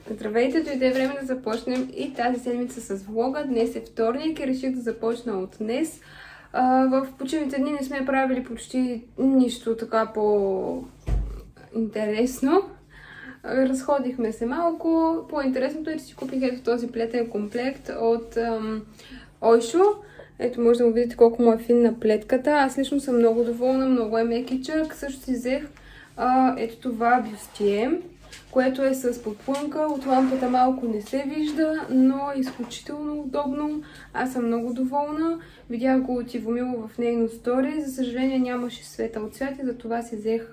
Здравейте, дойде време да започнем и тази седмица с влога. Днес е вторник и реших да започна от днес. В почивните дни не сме правили почти нищо така по-интересно. Разходихме се малко. По-интересното е, че си купих ето този плетен комплект от Ойшо. Ето може да го видите колко му е финна плетката. Аз лично съм много доволна, много е мекичък. Също си взех ето това бюстие, което е с подплънка. От лампата малко не се вижда, но е изключително удобно. Аз съм много доволна. Видях го от Ивомило в нейно стори. За съжаление нямаше светъл цвят и затова си взех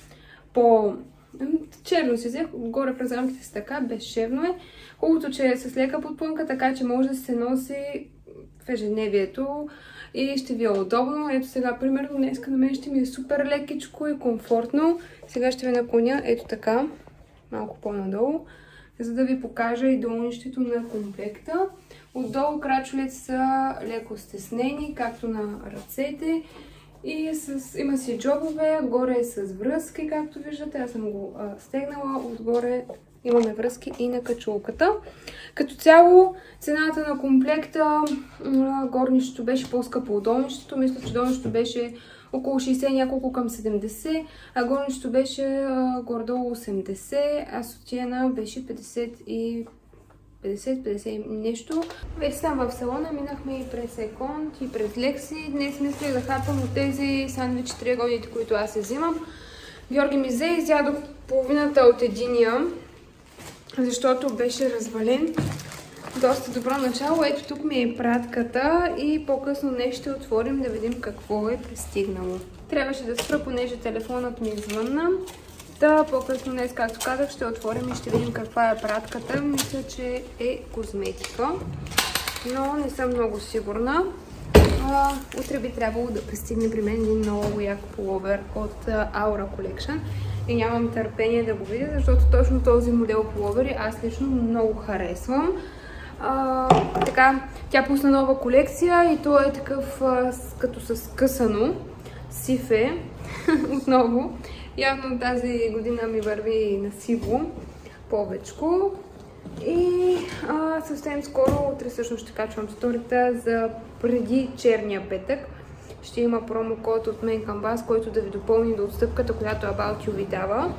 черно си взех. Отгоре през рамките си така, безшевно е. Хубавото, че е с лека подплънка, така че може да се носи в ежедневието и ще ви е удобно. Ето сега, примерно, днеска на мен ще ми е супер лекичко и комфортно. Сега ще ви наклоня ето така, малко по-надолу, за да ви покажа и долнището на комплекта. Отдолу крачовете са леко стеснени, както на ръцете. И има си джобове, горе е с връзки, както виждате. Аз съм го стегнала. Отгоре имаме връзки и на качулката. Като цяло, цената на комплекта, горнището беше по-скъпо от долнището. Мисля, че долнището беше около 60, няколко към 70, а горнището беше горе-долу 80, а сутиена беше 50 нещо. Вече там в салона минахме и през Еконт, и през Лекси. Днес мисля да хапам от тези сандвичи триъгълните, които аз се взимам. Георги ми взе и изядох половината от единия, защото беше развален. Доста добро начало. Ето тук ми е пратката и по-късно днес ще отворим да видим какво е пристигнало. Трябваше да спра, понеже телефонът ми звънна. Да, по-късно днес, както казах, ще отворим и ще видим каква е пратката. Мисля, че е козметика, но не съм много сигурна. Утре би трябвало да пристигне при мен един много як пуловер от Aura Collection. И нямам търпение да го видя, защото точно този модел пуловери аз лично много харесвам. Така, тя пусна нова колекция и то е такъв като с късано сифе отново. Явно тази година ми върви на сиво повечко. И съвсем скоро, утре всъщност ще качвам сторията за преди черния петък. Ще има промокод от мен към вас, който да ви допълни до отстъпката, която About You ви дава.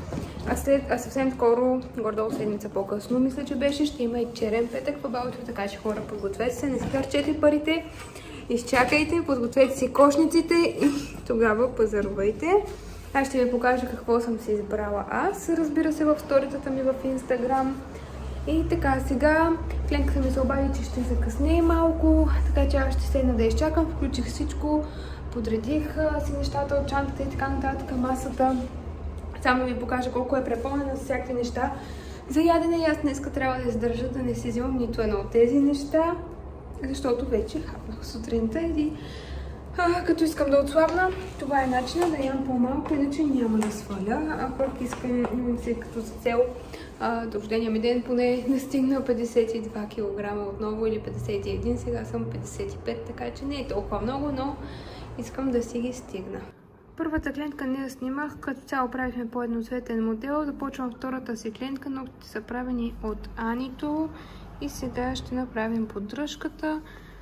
А съвсем скоро, гордо седмица по-късно, мисля, че беше, ще има и черен петък в About You, така че хора, подгответе се, не си харчете парите, изчакайте, подгответе си кошниците и тогава пазарувайте. Аз ще ви покажа какво съм си избрала аз, разбира се, в сторитата ми в Instagram. И така, сега клиентката ми се обади, че ще закъсне малко, така че аз ще седна да изчакам. Включих всичко, подредих си нещата от чантата и така нататък, масата. Само ви покажа колко е препълнена с всякакви неща за ядене. И аз днеска трябва да издържа да не си взимам нито едно от тези неща, защото вече хапнах сутринта и като искам да отслабна, това е начинът да ям по-малко, иначе няма да сваля. А пък искам като за цел до рождения ми ден поне да стигна 52 кг отново или 51, сега съм 55, така че не е толкова много, но искам да си ги стигна. Първата клиентка не я снимах, като цяло правихме по едноцветен модел. Започвам втората си клиентка, ногтите са правени от Анито и сега ще направим поддръжката.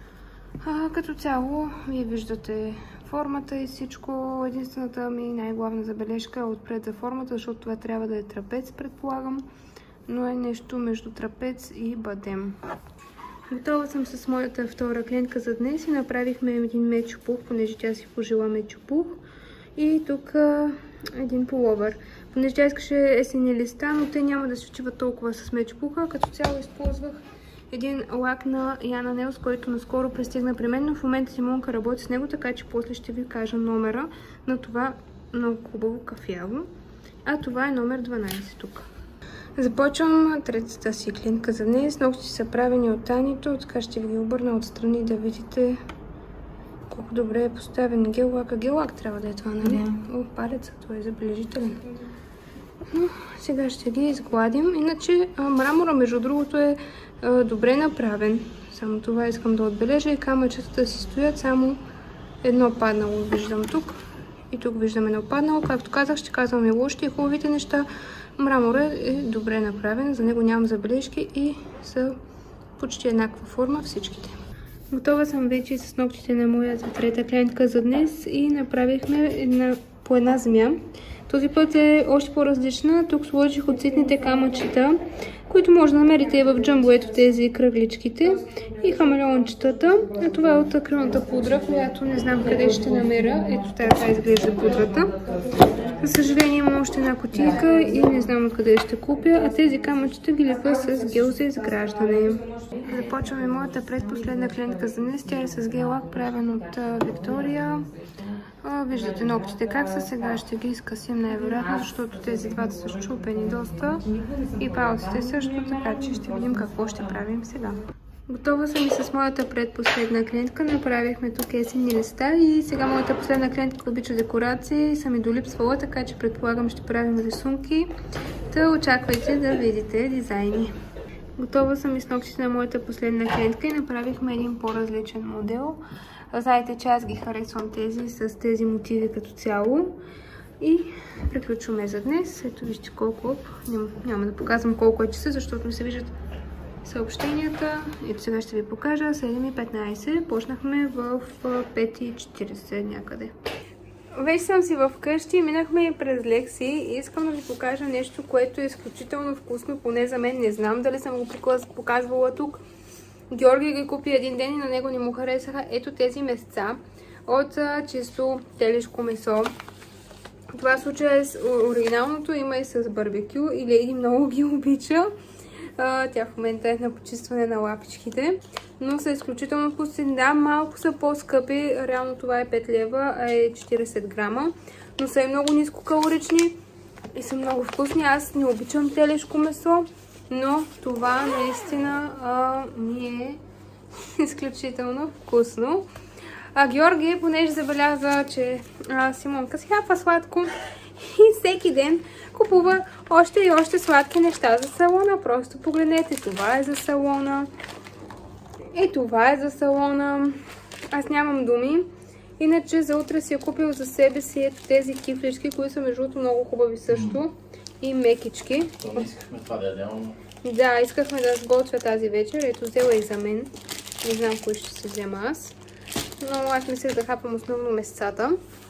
Като цяло, вие виждате формата и всичко. Единствената ми най-главна забележка е отпред за формата, защото това трябва да е трапец, предполагам, но е нещо между трапец и бадем. Готова съм с моята втора клиентка за днес и направихме един мечопух, понеже тя си пожела мечопух. И тук един пуловер. Понеже тя искаше есенни листа, но те няма да се отиват толкова с мечопуха. Като цяло използвах един лак на Яна Нелс, който наскоро пристигна при мен, но в момента Симонка работи с него, така че после ще ви кажа номера на това много хубаво кафяво. А това е номер 12 тук. Започвам третата си клиентка за днес. Ногти са правени от Анито, така ще ви ги обърна отстрани да видите колко добре е поставен гел-лак. Гел-лак трябва да е това, нали? О, палецът, това е забележителен. Но сега ще ги изгладим. Иначе мрамора, между другото, е добре направен. Само това искам да отбележа и камъчетата си стоят, само едно паднало виждам тук. И тук виждам едно паднало. Както казах, ще казвам и лошите и хубавите неща. Мраморът е добре направен, за него нямам забележки и са почти еднаква форма всичките. Готова съм вече с ногтите на моята трета клиентка за днес и направихме по една земя. Този път е още по-различна. Тук сложих оцетните камъчета, които може да намерите в Джамбо, ето тези кръгличките и хамелеончетата. А това е от акрилната пудра, която не знам къде ще намеря. Ето така изглежда пудрата. За съжаление имам още една кутийка и не знам откъде ще купя, а тези камъчета ги лепя с гел за изграждане. Започваме моята предпоследна клиентка за днес. Тя е с гел-лак, правен от Виктория. Виждате ногтите как са, сега ще ги изкъсим най-вероятно, защото тези двата са счупени доста и палците също, така че ще видим какво ще правим сега. Готова съм и с моята предпоследна клиентка. Направихме тук есенни листа и сега моята последна клиентка обича декорации и съм и долипсвала, така че предполагам ще правим рисунки. Та очаквайте да видите дизайни. Готова съм и с ногтите на моята последна клиентка и направихме един по-различен модел. Знаете, че аз ги харесвам тези с тези мотиви като цяло. И приключваме за днес. Ето вижте колко. Няма да показвам колко е часа, защото ми се виждат съобщенията. Ето сега ще ви покажа. 7:15. Почнахме в 5:40 някъде. Вече съм си вкъщи, минахме и през Лекси и искам да ви покажа нещо, което е изключително вкусно, поне за мен. Не знам дали съм го показвала тук. Георги ги купи един ден и на него не му харесаха. Ето тези месца от чисто телешко месо. Това случая е оригиналното, има и с барбекю и Лейди много ги обича. Тя в момента е на почистване на лапичките, но са изключително вкусни. Да, малко са по-скъпи, реално това е 5 лева, а е 40 грама, но са и много нискокалорични и са много вкусни. Аз не обичам телешко месо, но това наистина ми е изключително вкусно. Георги, понеже забеляза, че Симонка си хапва сладко и всеки ден купува още и още сладки неща за салона. Просто погледнете, това е за салона и това е за салона. Аз нямам думи. Иначе за утре си е купил за себе си ето тези кифлички, които са между другото много хубави също и мекички. То искахме това да ядем. Да, искахме да сготвя тази вечер. Ето взела и за мен. Не знам кой ще се взема аз. Но аз мислех да хапам основно месцата.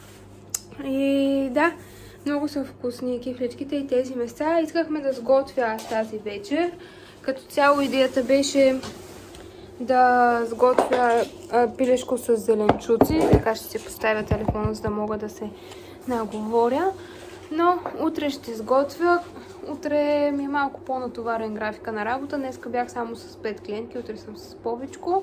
И да, много са вкусни кифличките и тези места. Искахме да сготвя аз тази вечер. Като цяло идеята беше да сготвя пилешко с зеленчуци. Така ще си поставя телефона, за да мога да се наговоря. Но утре ще сготвя. Утре ми е малко по-натоварен графика на работа. Днеска бях само с 5 клиентки, утре съм с повечко.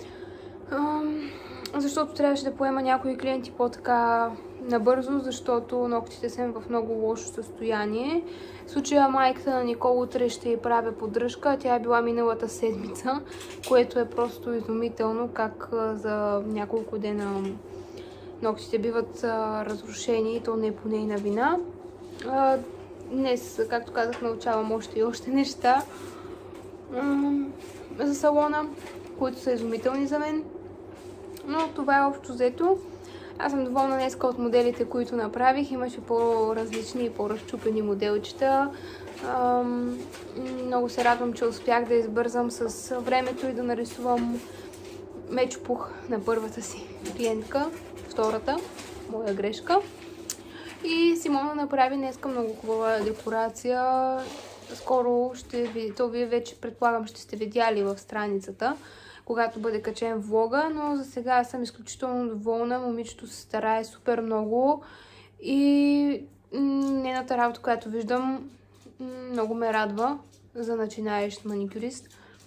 Защото трябваше да поема някои клиенти по-така набързо, защото ногтите са в много лошо състояние. В случая майката на Никол утре ще й правя поддръжка. Тя е била миналата седмица, което е просто изумително как за няколко дена ногтите биват разрушени и то не е по нейна вина. Днес, както казах, научавам още и още неща за салона, които са изумителни за мен. Но това е общо взето. Аз съм доволна днеска от моделите, които направих. Имаше по-различни и по-разчупени моделчета. Много се радвам, че успях да избързам с времето и да нарисувам мечопух на първата си клиентка, втората, моя грешка. И Симона направи днеска много хубава декорация. Скоро ще видите, то вие вече предполагам ще сте видяли в страницата, когато бъде качен влога, но за сега съм изключително доволна. Момичето се старае супер много и нейната работа, която виждам, много ме радва за начинаещ маникюрист.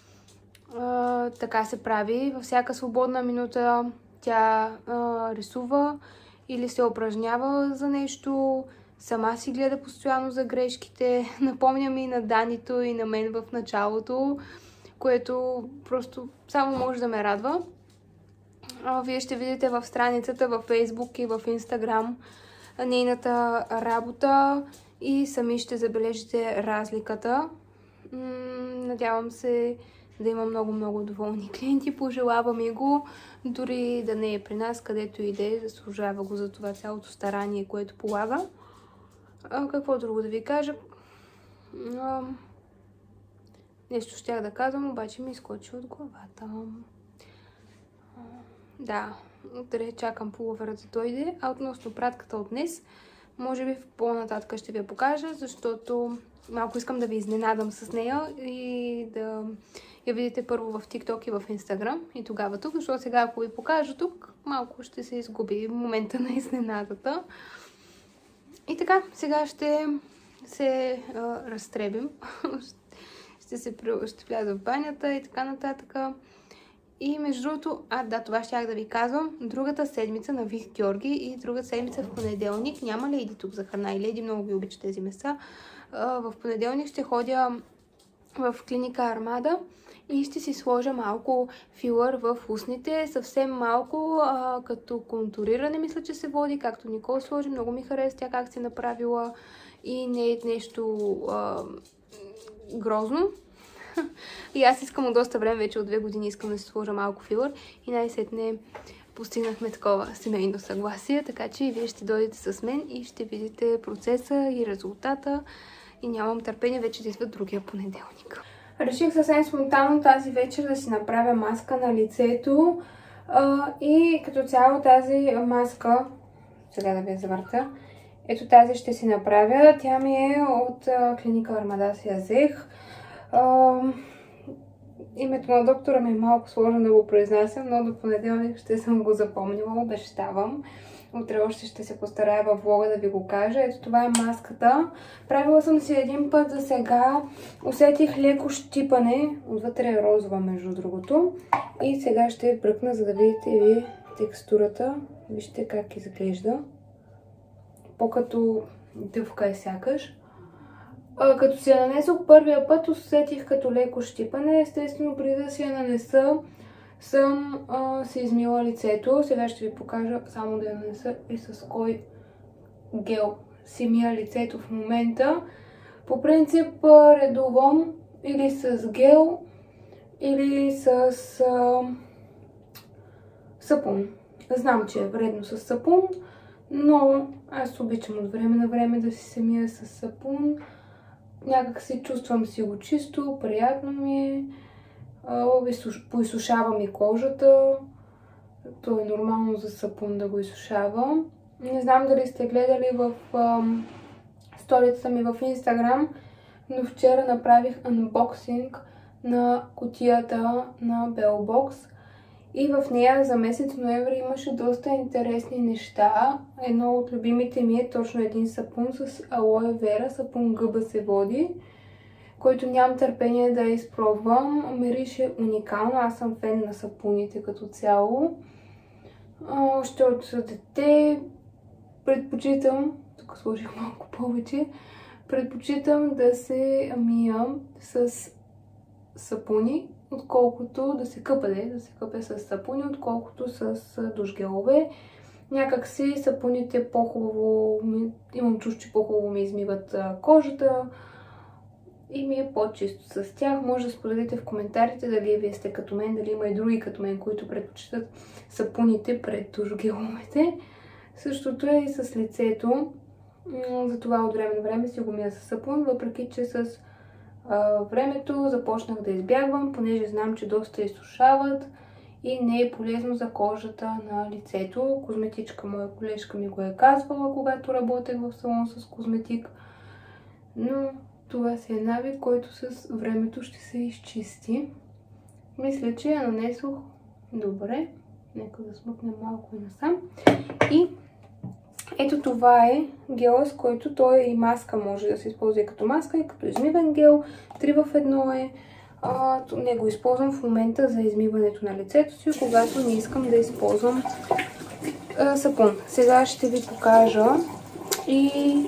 Така се прави. Във всяка свободна минута тя рисува или се упражнява за нещо. Сама си гледа постоянно за грешките. Напомня ми и на Данито и на мен в началото, което просто само може да ме радва. Вие ще видите в страницата, във Facebook и в Instagram нейната работа и сами ще забележите разликата. Надявам се да има много доволни клиенти. Пожелавам и го, дори да не е при нас, където и да е, заслужава го за това цялото старание, което полага. Какво друго да ви кажа? Нещо щях да казвам, обаче ми изкочи от главата. Да, утре чакам пуловера да дойде, а относно пратката от днес, може би по-нататък ще ви я покажа, защото малко искам да ви изненадам с нея и да я видите първо в TikTok и в Instagram и тогава тук, защото сега ако ви покажа тук, малко ще се изгуби момента на изненадата. И така, сега ще се разтребим, ще вляза в банята и така нататък. И между другото, това щях да ви казвам, другата седмица на Вих Георги и другата седмица в понеделник няма Лейди тук за храна и Лейди много ги обича тези места. В понеделник ще ходя в клиника Армада и ще си сложа малко филър в устните, съвсем малко, като контуриране мисля, че се води, както Никол сложи, много ми хареса тя как се направила и не е нещо грозно. И аз искам от доста време, вече от 2 години искам да си сложа малко филър и най-сетне постигнахме такова семейно съгласие, така че и вие ще дойдете с мен и ще видите процеса и резултата и нямам търпение вече да идва другия понеделник. Реших съвсем спонтанно тази вечер да си направя маска на лицето и като цяло тази маска, сега да ви я завърта, ето тази ще си направя, тя ми е от клиника Армада, си я взех. Името на доктора ми е малко сложно да го произнасям, но до понеделник ще съм го запомнила, обещавам. Утре още ще се постарая във влога да ви го кажа. Ето това е маската. Правила съм си един път за сега. Усетих леко щипане. Отвътре е розова, между другото. И сега ще бръкна, за да видите ви текстурата. Вижте как изглежда. По-като дъвка е сякаш. Като си я нанесох първия път, усетих като леко щипане. Естествено, преди да си я нанеса, съм се измила лицето. Сега ще ви покажа само да я нанеса и с кой гел си мия лицето в момента. По принцип редувам или с гел, или с сапун. Знам, че е вредно с сапун, но аз обичам от време на време да си се мия с сапун. Някак се чувствам си го чисто, приятно ми е. Поизсушава ми кожата. То е нормално за сапун да го изсушава. Не знам дали сте гледали в сторицата ми в Instagram, но вчера направих анбоксинг на кутията на Белбокс. И в нея за месец ноември имаше доста интересни неща. Едно от любимите ми е точно един сапун с алоe вера, сапун гъба се води, който нямам търпение да изпробвам. Мирише уникално, аз съм фен на сапуните като цяло. Още от дете предпочитам, тук сложих малко повече, предпочитам да се мия с сапуни, отколкото да се къпя с сапуни, отколкото с душгелове. Някак си сапуните по-хубаво, имам чувство, че по-хубаво ми измиват кожата и ми е по-чисто с тях. Може да споделите в коментарите дали вие сте като мен, дали има и други като мен, които предпочитат сапуните пред душгеловете. Същото е и с лицето. Затова от време на време си го мия с сапун, въпреки че с времето започнах да избягвам, понеже знам, че доста изсушават и не е полезно за кожата на лицето. Козметичка, моя колежка ми го е казвала, когато работех в салон с козметик. Но това си е навик, който с времето ще се изчисти. Мисля, че я нанесох добре. Нека да смъкнем малко и насам. И ето това е гела, с който той е и маска, може да се използва и като маска, и като измивен гел. 3 в 1 е. Не го използвам в момента за измиването на лицето си, когато не искам да използвам сапун. Сега ще ви покажа и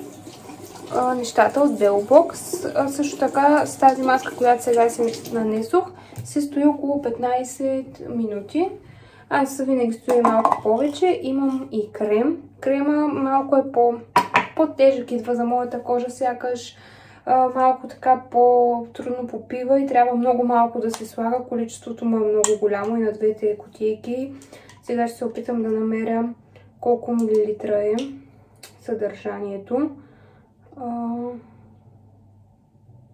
нещата от Белбокс. Също така с тази маска, която сега си нанесох, се стои около 15 минути. Аз винаги стоя малко повече. Имам и крем. Крема малко е по-тежък, идва за моята кожа, сякаш малко така по-трудно попива и трябва много малко да се слага. Количеството му е много голямо и на двете кутийки. Сега ще се опитам да намеря колко милилитра е съдържанието.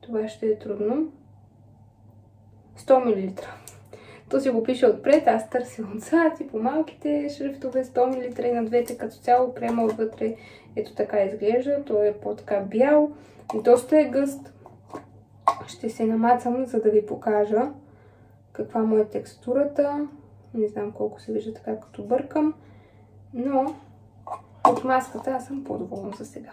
това ще е трудно. 100 мл. То си го пише отпред, аз търся отзад и по малките шрифтове 100 мл и на двете като цяло. Крема отвътре ето така изглежда. Той е по-така бял и доста е гъст. Ще се намацам, за да ви покажа каква му е текстурата. Не знам колко се вижда така като бъркам, но от маската аз съм по-доволна за сега.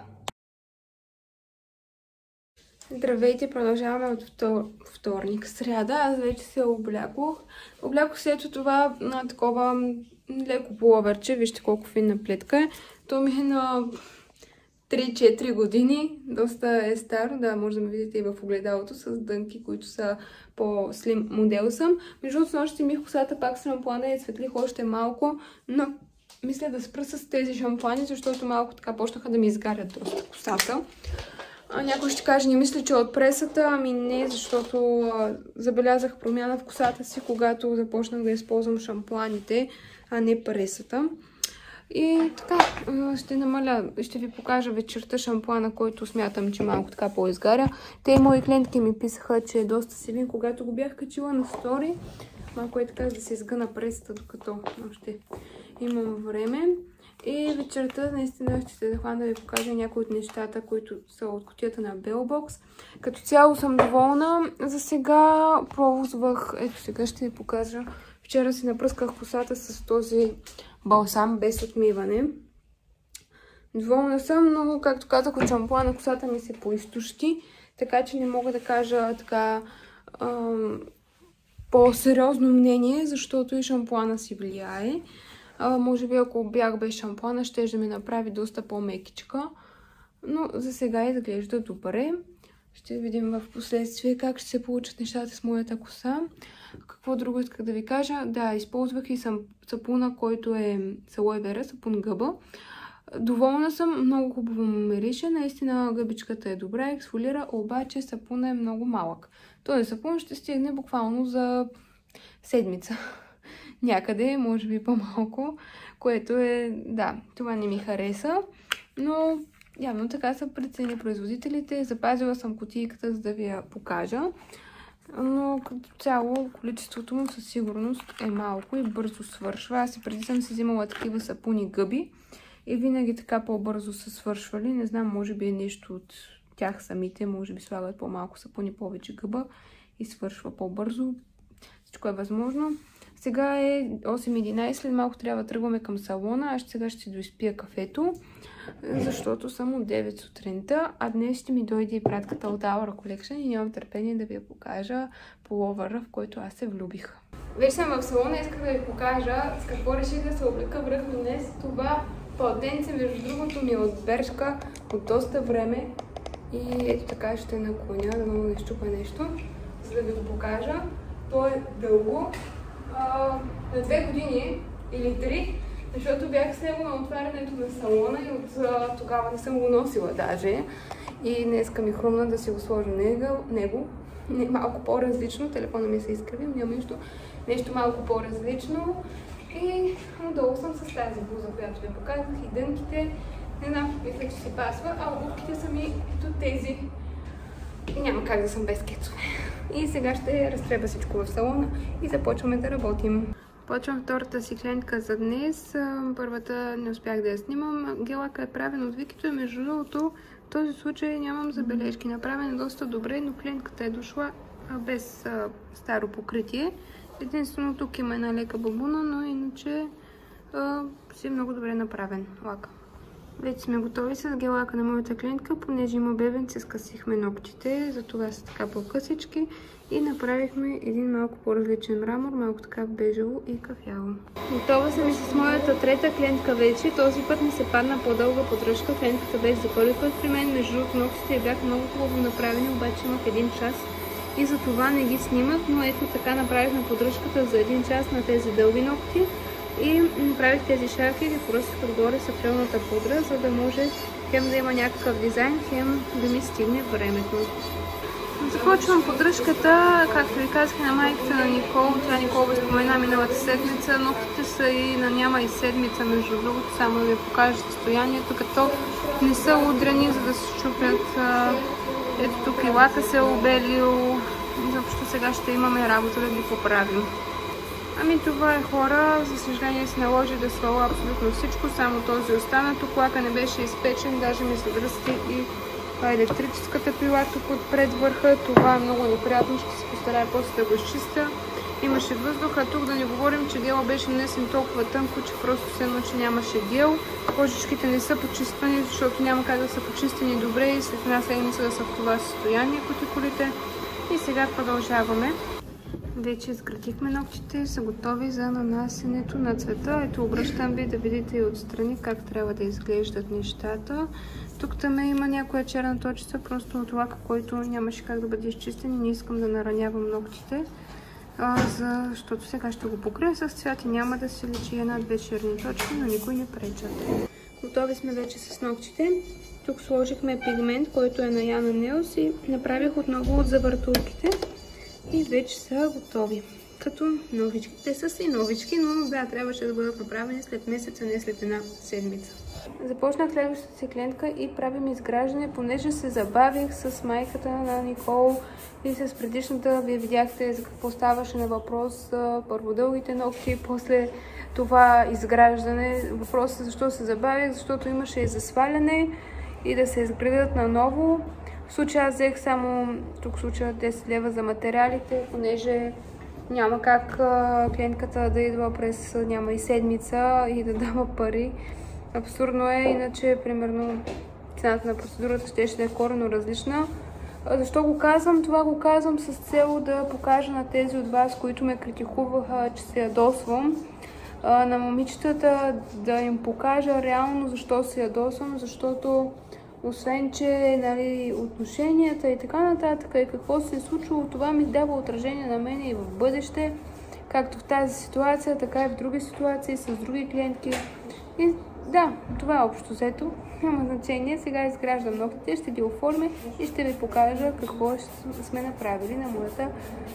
Здравейте, продължаваме от вторник, сряда. Аз вече се облякох. Облякох се ето това на такова леко пуловерче. Вижте колко финна плетка е. То ми е на 3-4 години. Доста е старо. Да, може да ме видите и в огледалото с дънки, които са по-слим модел съм. Между другото, нощи мих косата пак с шампуана и светлих още малко, но мисля да спра с тези шампуани, защото малко така почнаха да ми изгарят доста косата. Някой ще каже, не мисля, че от пресата, ами не, защото забелязах промяна в косата си, когато започнах да използвам шампуаните, а не пресата. И така, ще ви покажа вечерта шампуана, който смятам, че малко така по-изгаря. Те мои клиентки ми писаха, че е доста силен, когато го бях качила на стори. Малко е така да се изгъна пресата, докато още имам време. И вечерта наистина ще се захвана да ви покажа някои от нещата, които са от кутията на Bellbox. Като цяло съм доволна. За сега ползвах, ето сега ще ви покажа. Вчера си напръсках косата с този балсам без отмиване. Доволна съм, но както казах, от шампуана косата ми се поизтощи, така че не мога да кажа така по-сериозно мнение, защото и шампуана си влияе. Може би ако бях без шампуана, ще да ми направи доста по-мекичка. Но за сега изглежда добре. Ще видим в последствие как ще се получат нещата с моята коса. Какво друго исках да ви кажа? Да, използвах и сапуна, който е с алоe вера, сапун гъба. Доволна съм, много хубаво му мирише. Наистина гъбичката е добра, ексфолира, обаче сапуна е много малък. Този сапун ще стигне буквално за седмица. Някъде, може би по-малко, което е, да, това не ми хареса, но явно така са прецени производителите. Запазила съм кутийката, за да ви я покажа, но като цяло количеството му със сигурност е малко и бързо свършва. Аз и преди съм си взимала такива сапуни гъби и винаги така по-бързо са свършвали. Не знам, може би е нещо от тях самите, може би слагат по-малко сапуни, повече гъба и свършва по-бързо. Всичко е възможно. Сега е 8:11, след малко трябва да тръгваме към салона. Аз сега ще доизпия кафето, защото съм от 9 сутринта, а днес ще ми дойде и пратката от Aura Collection и нямам търпение да ви я покажа пуловъра, в който аз се влюбих. Вече съм в салона, исках да ви покажа с какво реших да се облека връхно днес. Това полотенце, между другото, ми е от Бершка от доста време и ето така ще наклоня, да много не щупа нещо, за да ви го покажа. То е дълго. На 2 години или 3, защото бях с него на отварянето на салона и от тогава не съм го носила даже. И днеска ми хрумна да си го сложа него. Не, малко по-различно, телефона ми се изкривил, няма нещо малко по-различно. И отдолу съм с тази блуза, която ви показах, и дънките. Не знам, мисля, че си пасва, а обувките са ми ето тези. И няма как да съм без кецове. И сега ще разтреба всичко в салона и започваме да работим. Почвам втората си клиентка за днес. Първата не успях да я снимам. Гелака е правен от Викито и между другото в този случай нямам забележки. Направен е доста добре, но клиентката е дошла без старо покритие. Единствено тук има една лека бабуна, но иначе си е много добре направен лак. Вече сме готови с гелака на моята клиентка, понеже има бебенце, скъсихме ногтите, затова са така по-късички и направихме един малко по-различен мрамор, малко така бежево и кафяво. Готова съм и с моята трета клиентка вече. Този път ми се падна по-дълга поддръжка. Клиентката беше за първи път при мен, между другото ногтите бяха много хубаво направени, обаче имах 1 час и за това не ги снимах, но ето така направихме поддръжката за 1 час на тези дълги ногти. И направих тези шарки и ги поръстих отгоре с акрилната пудра, за да може хем да има някакъв дизайн, хем да ми стигне времето. Започвам поддръжката, както ви казах, на майката на Никол. Тя Никол ви спомена миналата седмица. Ногтите са и на няма и седмица, между другото, само да ви покажа състоянието, като не са удрени, за да се щупят Ето тук и лака се е обелил. Изобщо сега ще имаме работа да ги поправим. Ами това е, хора. За съжаление се наложи да сваля абсолютно всичко, само този остана. Тук лака не беше изпечен, даже ми се дръсти и електрическата пила тук отпред върха. Това е много неприятно, ще се постарая после да го изчистя. Имаше въздух, а тук да не говорим, че гела беше нанесен толкова тънко, че просто се едно, че нямаше гел. Кожичките не са почиствани, защото няма как да са почистени добре и след една седмица да са в това състояние кутикулите. И сега продължаваме. Вече изградихме ногтите, са готови за нанасенето на цвета. Ето, обръщам ви да видите и отстрани как трябва да изглеждат нещата. Тук там има някоя черна точица, просто от лака, който нямаше как да бъде изчистен и не искам да наранявам ногтите. Защото сега ще го покрия с цвят и няма да се личи една-две черни точки, но никой не пречат. Готови сме вече с ногтите. Тук сложихме пигмент, който е на Yana Nails и направих отново от завъртулките. И вече са готови. Като новички. Те са си новички, но да, трябваше да бъдат направени след месец, а не след една седмица. Започнах следващата си клиентка и правим изграждане, понеже се забавих с майката на Никол и с предишната. Вие видяхте за какво ставаше на въпрос. Първо дългите ногти, после това изграждане. Въпросът защо се забавих, защото имаше и засваляне и да се изградят наново. В случая аз взех само тук случая 10 лева за материалите, понеже няма как клиентката да идва през няма и седмица и да дава пари. Абсурдно е, иначе примерно цената на процедурата ще е коренно различна. Защо го казвам? Това го казвам с цел да покажа на тези от вас, които ме критикуваха, че се ядосвам. На момичетата да им покажа реално защо се ядосвам, защото освен, че нали, отношенията и така нататък и какво се е случило, това ми дава отражение на мен и в бъдеще, както в тази ситуация, така и в други ситуации с други клиентки. И да, това е общо взето. Няма значение. Сега изграждам ногтите, ще ги оформя и ще ви покажа какво сме направили на моята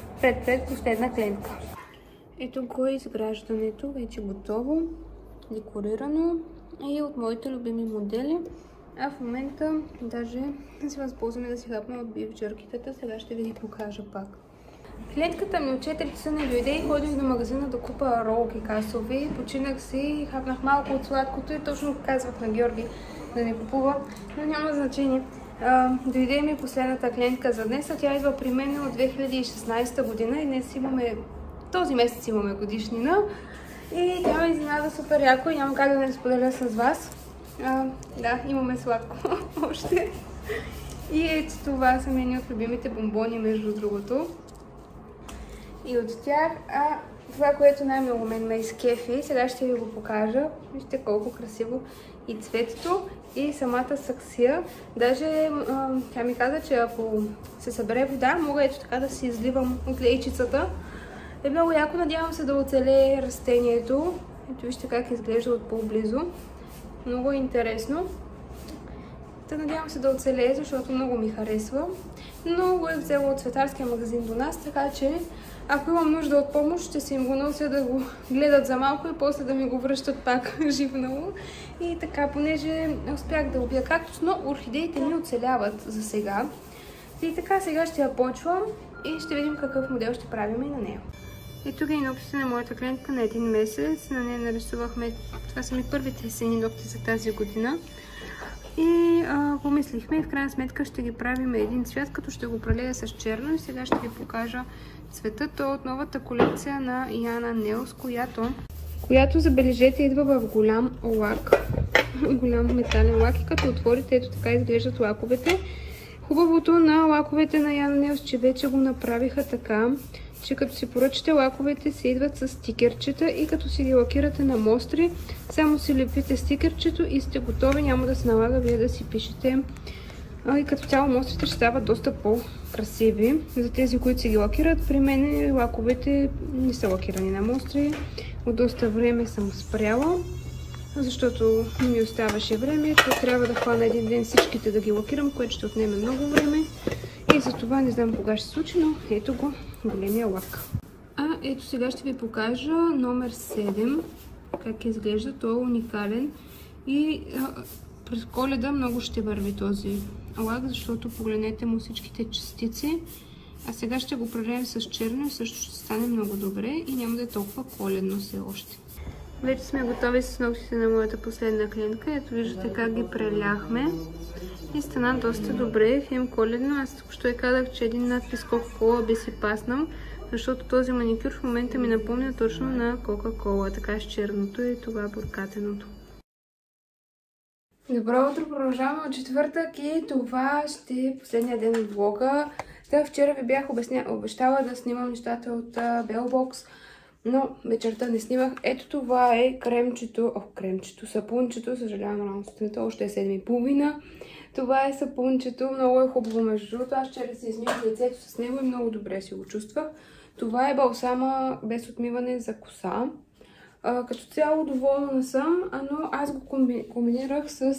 последна клиентка. Ето го е изграждането, вече готово, декорирано и от моите любими модели. А в момента даже се възползваме да си хапна от биф джеркитата. Сега ще ви ги покажа пак. Клиентката ми от 4 часа не дойде и ходих до магазина да купа ролки касови. Починах си, хапнах малко от сладкото и точно казвах на Георги да не купува, но няма значение. Дойде ми последната клиентка за днес, а тя идва при мен от 2016 година и днес имаме, този месец имаме годишнина и тя ме изненада супер яко и няма как да не споделя с вас. Да, имаме сладко още. И ето това са мени от любимите бомбони, между другото. И от тях, това, което най-много мен ме изкефи, сега ще ви го покажа. Вижте колко красиво и цветето, и самата саксия. Даже тя ми каза, че ако се събере вода, мога ето така да си изливам от лейчицата. Е много яко, надявам се да оцелее растението. Ето вижте как изглежда от по-близо. Много интересно. Надявам се да оцелее, защото много ми харесва. Но го е взела от цветарския магазин до нас, така че ако имам нужда от помощ, ще си им го нося да го гледат за малко и после да ми го връщат пак живнало. И така, понеже успях да убия кактус, но орхидеите ми оцеляват за сега. И така, сега ще я почвам и ще видим какъв модел ще правим и на нея. И тук е ногтите на моята клиентка на един месец. На нея нарисувахме, това са ми първите есени ногти за тази година. И помислихме и в крайна сметка ще ги правим един цвят, като ще го прелея с черно и сега ще ви покажа цвета. То е от новата колекция на Yana Nails, която забележете идва в голям лак, голям метален лак и като отворите, ето така изглеждат лаковете. Хубавото на лаковете на Yana Nails, че вече го направиха така, че като си поръчате лаковете си идват с стикерчета и като си ги лакирате на мостри, само си лепите стикерчето и сте готови, няма да се налага вие да си пишете. И като цяло мострите ще стават доста по-красиви. За тези, които си ги лакират, при мен лаковете не са лакирани на мостри. От доста време съм спряла, защото не ми оставаше време. Трябва да хвана един ден всичките да ги лакирам, което ще отнеме много време. И за това не знам кога ще се случи, но ето го, големия лак. Ето сега ще ви покажа номер 7, как изглежда. Той е уникален и през Коледа много ще върви този лак, защото погледнете му всичките частици. А сега ще го прелеем с черно и също ще стане много добре и няма да е толкова коледно все още. Вече сме готови с ногтите на моята последна клиентка. Ето виждате как ги преляхме. И стана доста добре, хем коледно. Аз току-що я казах, че един надпис Кока-Кола би си паснал, защото този маникюр в момента ми напомня точно на Кока-Кола, така с черното и това буркатеното. Добро утро, продължаваме от четвъртък и това ще е последния ден от влога. Вчера ви бях обещала да снимам нещата от Белбокс, но вечерта не снимах. Ето това е сапунчето, съжалявам рано сутринта, още е 7:30. Това е сапунчето, много е хубаво между другото. Аз вчера си измих лицето с него и много добре си го чувствах. Това е балсама без отмиване за коса. Като цяло доволна съм, но аз го комбинирах с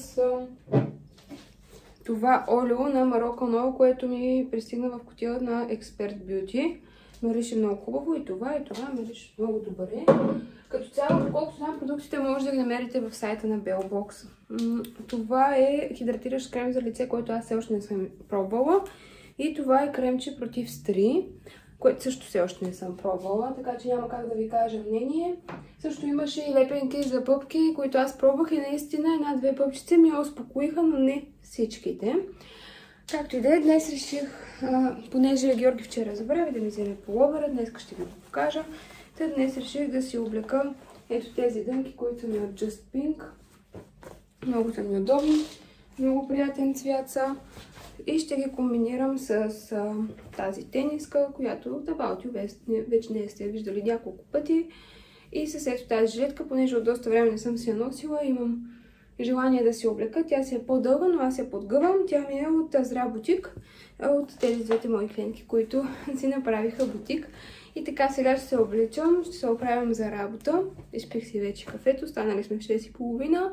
това олио на Moroccan Oil, което ми пристигна в кутия на Expert Beauty. Мирише много хубаво и това мирише много добре. Като цяло, колкото знам, продуктите може да ги намерите в сайта на Belbox. Това е хидратиращ крем за лице, който аз все още не съм пробвала. И това е кремче против стри, което също все още не съм пробвала, така че няма как да ви кажа мнение. Също имаше и лепенки за пъпки, които аз пробвах и наистина една-две пъпчици ми успокоиха, но не всичките. Както и да е, днес реших, понеже Георги вчера забрави да ми вземе пуловера, днес ще ви го покажа. Днес реших да си облека ето тези дънки, които са ми от Just Pink. Много са ми удобни, много приятен цвят са. И ще ги комбинирам с тази тениска, която About You вече не сте виждали няколко пъти. И с ето тази жилетка, понеже от доста време не съм си я носила, имам желание да си облека. Тя си е по-дълга, но аз я подгъвам. Тя ми е от Азра Бутик, от тези двете мои клиентки, които си направиха бутик. И така сега ще се облечам, ще се оправям за работа. Изпих си вече кафето, станали сме в 6:30.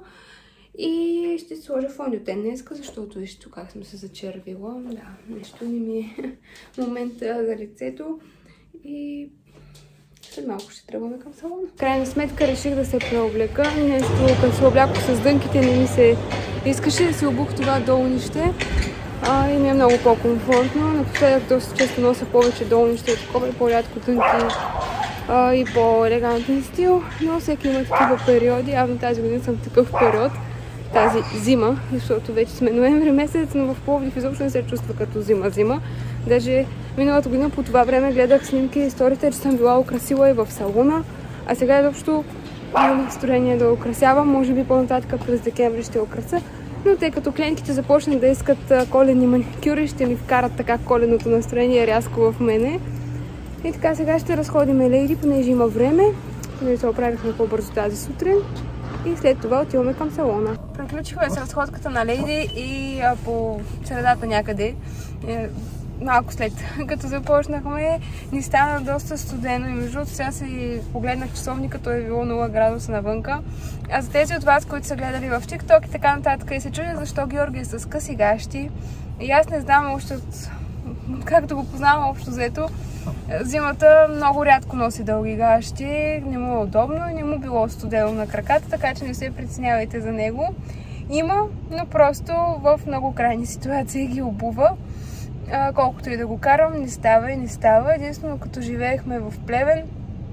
И ще сложа фондютен днеска, защото вижте как съм се зачервила. Да, нещо не ми е момента за лицето. И след малко ще тръгваме към салона. В крайна сметка реших да се преоблека. Нещо, като се облякох с дънките, не ми се искаше да си обух това долнище. И ми е много по-комфортно. Напоследък доста често нося повече долнище, такова и по-рядко дънки и по-елегантен стил. Но всеки има такива периоди. Явно тази година съм в такъв период. Тази зима, защото вече сме ноември месец, но в Пловдив изобщо не се чувства като зима. Даже миналата година по това време гледах снимки и историите, че съм била украсила и в салона, а сега изобщо имам настроение да украсявам. Може би по-нататък през декември ще украса, но тъй като клиентките започнат да искат коледни маникюри, ще ми вкарат така коледното настроение рязко в мене. И така сега ще разходим Лейди, понеже има време, понеже се оправихме по-бързо тази сутрин. И след това отиваме към салона. Приключихме с разходката на Лейди и по средата някъде, малко след като започнахме, ни стана доста студено и между другото сега си погледнах часовника, то е било 0 градуса навънка. А за тези от вас, които са гледали в TikTok и така нататък и се чудят защо Георги е с къси гащи, и аз не знам още както го познавам общо взето, зимата много рядко носи дълги гащи, не му е удобно и не му било студено на краката, така че не се притеснявайте за него. Има, но просто в много крайни ситуации ги обува. Колкото и да го карам, не става и не става. Единствено като живеехме в Плевен,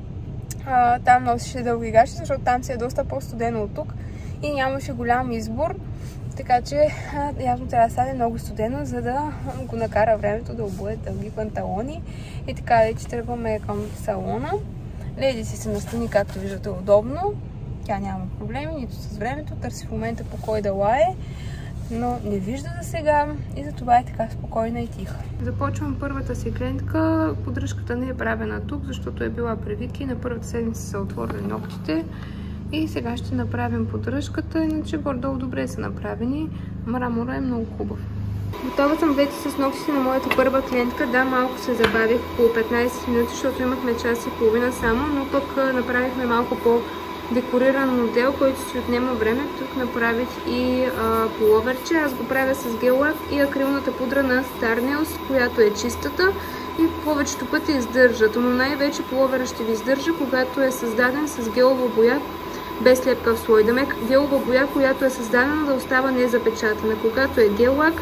там носеше дълги гащи, защото там си е доста по-студено от тук и нямаше голям избор. Така че явно трябва да стане много студено, за да го накара времето да обуе дълги панталони. И така вече тръгваме към салона. Леди си се настани, както виждате, удобно. Тя няма проблеми, нито с времето. Търси в момента по кой да лае, но не вижда за сега и затова е така спокойна и тиха. Започвам първата си клиентка. Поддръжката не е правена тук, защото е била при Вики. На първата седмица са отворили ногтите. И сега ще направим поддръжката, иначе горе-долу добре са направени. Мрамора е много хубав. Готова съм вече с ногтите на моята първа клиентка. Да, малко се забавих по 15 минути, защото имахме час и половина само, но пък направихме малко по-декориран модел, който си отнема време. Тук направих и пуловерче. Аз го правя с гел-лак и акрилната пудра на Star Nails, която е чистата и повечето пъти издържат. Но най-вече пуловера ще ви издържа, когато е създаден с гелова боя без лепкав слой. Гелова боя, която е създадена да остава незапечатана. Когато е гел-лак,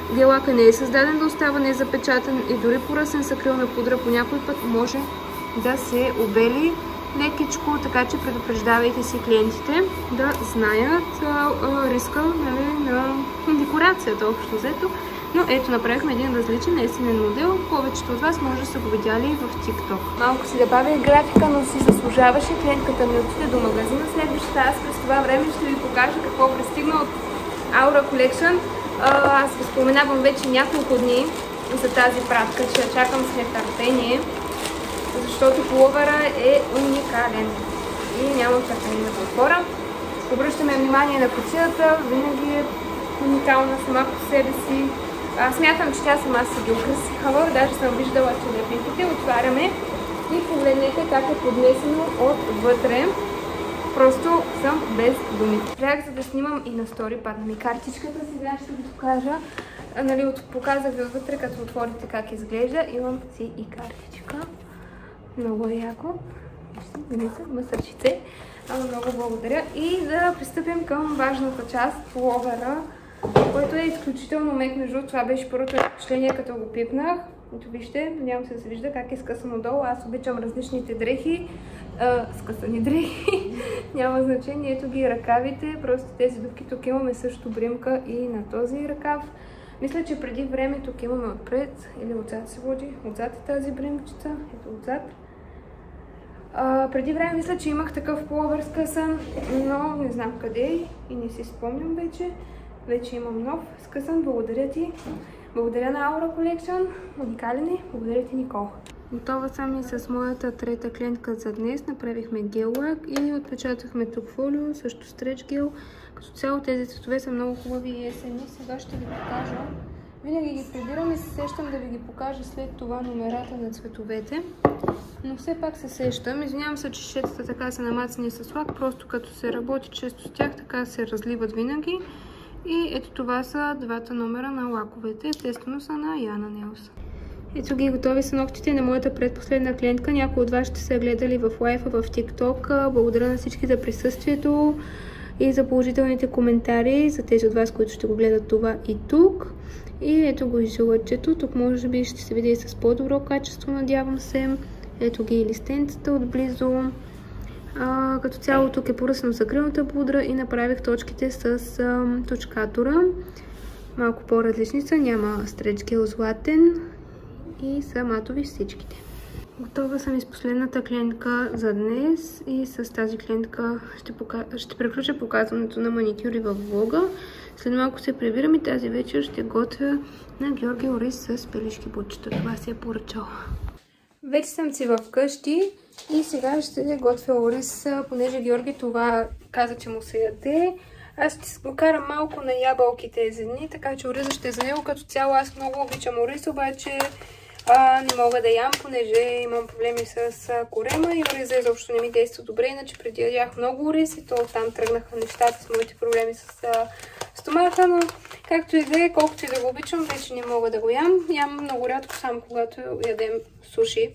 гелака не е създаден да остава незапечатан и дори поръсен с акрилна пудра по някой път може да се обели лекичко, така че предупреждавайте си клиентите да знаят риска, нали, на декорацията общо взето. Но ето, направихме един различен есенен модел. Повечето от вас може да са го видяли в TikTok. Малко си добавих графика, но си заслужаваше. Клиентката ми отиде до магазина следващата. Аз през това време ще ви покажа какво пристигна от Aura Collection. Аз ви споменавам вече няколко дни за тази пратка, че я чакам с нетърпение, защото пуловера е уникален и нямам търпение да отворя. Обръщаме внимание на кутията, винаги е уникална сама по себе си. Смятам, че тя сама си ги украсила, даже съм виждала челепинките. Отваряме и погледнете как е поднесено отвътре. Просто съм без думи. Спрях, за да снимам и на стори, падна ми картичката. Сега ще ви покажа. Нали, показах ви отвътре, като отворите как изглежда. Имам си и картичка. Много е яко. Не са масърчице. Много благодаря. И да пристъпим към важната част, пуловера, който е изключително мек. Между това беше първото впечатление, като го пипнах. Ето вижте, надявам се да се вижда как е скъсано долу. Аз обичам различните дрехи. Скъсани дрехи. Няма значение. Ето ги ръкавите. Просто тези дупки. Тук имаме също бримка и на този ръкав. Мисля, че преди време тук имаме отпред или отзад се води. Отзад е тази бримкчица. Ето отзад. Преди време мисля, че имах такъв пуловер скъсан, но не знам къде и не си спомням вече. Вече имам нов скъсан. Благодаря ти. Благодаря на Aura Collection. Уникален е. Благодаря ти, Никол. Готова съм и с моята трета клиентка за днес. Направихме гел лак и отпечатахме тук фолио, също стреч гел. Като цяло тези цветове са много хубави и есени. Сега ще ви покажа. Винаги ги прибирам и се сещам да ви ги покажа след това номерата на цветовете. Но все пак се сещам. Извинявам се, че шишетата така са намацани с лак. Просто като се работи често с тях, така се разливат винаги. И ето това са двата номера на лаковете. Естествено са на Яна Нейлс. Ето ги, готови са ногтите на моята предпоследна клиентка. Някои от вас ще са гледали в лайфа в TikTok. Благодаря на всички за присъствието и за положителните коментари. За тези от вас, които ще го гледат това и тук. И ето го и жилъчето. Тук може би ще се види и с по-добро качество, надявам се. Ето ги и листенцата отблизо. Като цяло тук е поръсено с акрилната пудра и направих точките с точкатора. Малко по-различни са, няма стреч гел златен и са матови всичките. Готова съм и с последната клиентка за днес и с тази клиентка ще приключа показването на маникюри във влога. След малко се прибирам и тази вечер ще готвя на Георги ориз с пелешки бутчета. Това си е поръчала. Вече съм си вкъщи и сега ще готвя ориз, понеже Георги това каза, че му се яде. Аз ще го карам малко на ябълки тези дни, така че ориза ще е за него. Като цяло аз много обичам ориз, обаче не мога да ям, понеже имам проблеми с корема и ориза изобщо не ми действа добре. Иначе преди ядях много ориз и то оттам тръгнаха нещата с моите проблеми с стомаха, но както и да е, колкото и да го обичам, вече не мога да го ям. Ям много рядко, само когато ядем суши.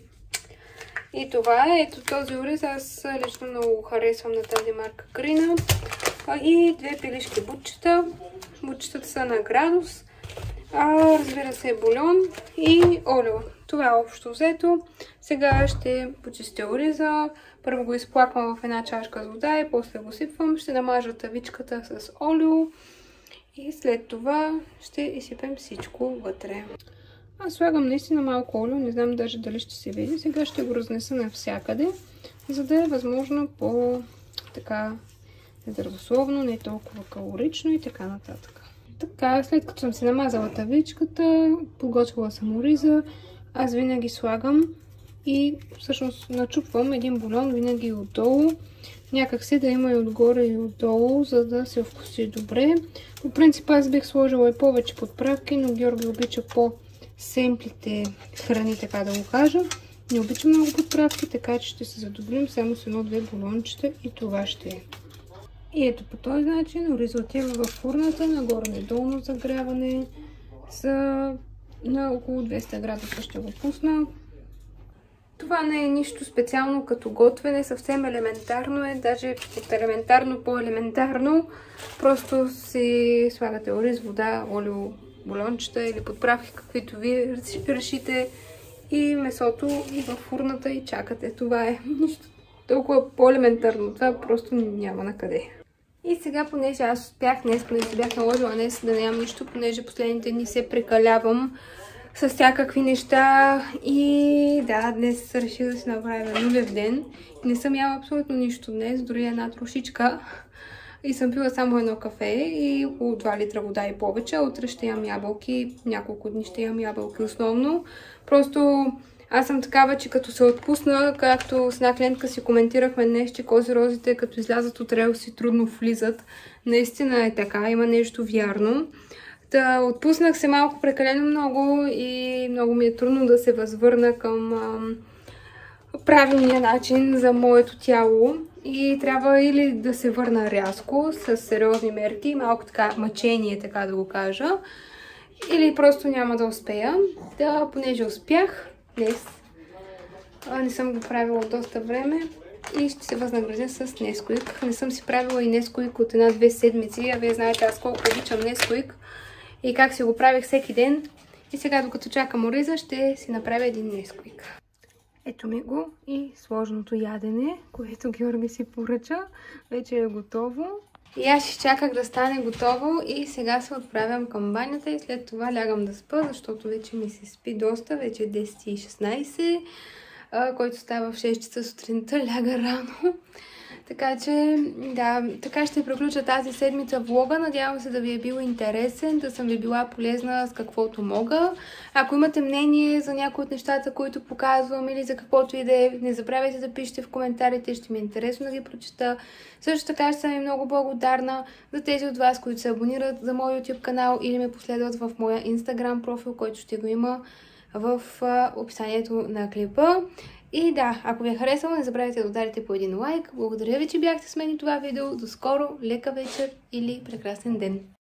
И това е, ето този ориз, аз лично много харесвам на тази марка Крина. И две пилешки бутчета. Бутчетата са на градус. Разбира се, бульон и олио. Това е общо взето. Сега ще почистя ориза. Първо го изплаквам в една чашка с вода и после го сипвам. Ще намажа тавичката с олио и след това ще изсипем всичко вътре. Аз слагам наистина малко олио, не знам даже дали ще се види. Сега ще го разнеса навсякъде, за да е възможно по-така здравословно, не толкова калорично и така нататък. Така, след като съм си намазала тавичката, подготвила съм ориза, аз винаги слагам и всъщност начупвам един бульон винаги отдолу. Някак си да има и отгоре и отдолу, за да се вкуси добре. По принцип аз бих сложила и повече подправки, но Георги обича по-семплите храни, така да го кажа. Не обичам много подправки, така че ще се задобрим само с едно-две бульончета и това ще е. И ето по този начин ориза отива в фурната на горно-долно загряване на около 200 градуса ще го пусна. Това не е нищо специално като готвене, съвсем елементарно е, даже от елементарно по-елементарно. Просто си слагате ориз, вода, олио, булончета или подправки, каквито вие решите. И месото и в урната и чакате. Това е нищо толкова по-елементарно. Това просто няма на къде. И сега, понеже аз успях днес, понеже се бях наложила днес да не ям нищо, понеже последните дни се прекалявам с всякакви неща. И да, днес реших да си направя нулев ден. И не съм яла абсолютно нищо днес, дори една трошичка. И съм пила само едно кафе и около 2 литра вода и повече. Утре ще ям ябълки, няколко дни ще ям ябълки основно. Просто аз съм такава, че като се отпусна, както с една клиентка си коментирахме днес, че козирозите като излязат от релси трудно влизат. Наистина е така, има нещо вярно. Та отпуснах се малко прекалено много и много ми е трудно да се възвърна към правилния начин за моето тяло. И трябва или да се върна рязко, с сериозни мерки, малко така мъчение, така да го кажа. Или просто няма да успея. Да, понеже успях днес. Не съм го правила от доста време. И ще се възнаградя с Nesquik. Не съм си правила и Nesquik от 1-2 седмици. А вие знаете аз колко обичам Nesquik. И как си го правих всеки ден. И сега, докато чакам ориза, ще си направя един Nesquik. Ето ми го и сложното ядене, което Георги си поръча. Вече е готово. И аз ще чаках да стане готово и сега се отправям към банята и след това лягам да спа, защото вече ми се спи доста. Вече е 10:16, който става в 6 часа сутринта, ляга рано. Така че, да, така ще приключа тази седмица влога. Надявам се да ви е бил интересен, да съм ви била полезна с каквото мога. Ако имате мнение за някои от нещата, които показвам или за каквото и да е, не забравяйте да пишете в коментарите, ще ми е интересно да ги прочета. Също така ще съм ви много благодарна за тези от вас, които се абонират за моя YouTube канал или ме последват в моя Instagram профил, който ще го има в описанието на клипа. И да, ако ви е харесало, не забравяйте да ударите по един лайк. Благодаря ви, че бяхте с мен и това видео. До скоро, лека вечер или прекрасен ден!